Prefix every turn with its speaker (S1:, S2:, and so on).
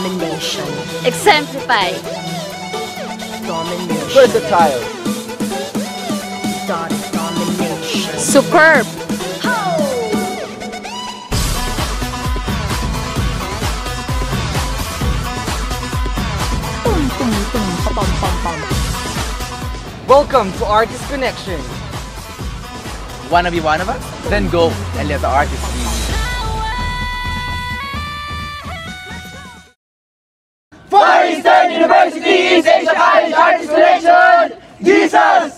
S1: Domination.
S2: Exemplify.
S1: Domination.
S3: Versatile.
S1: Domination.
S2: Superb.
S3: Welcome to Artist Connection.
S4: Wanna be one of us? Then go and let the artist be.
S3: Far Eastern University East Asia College Artist Connection. Jesus!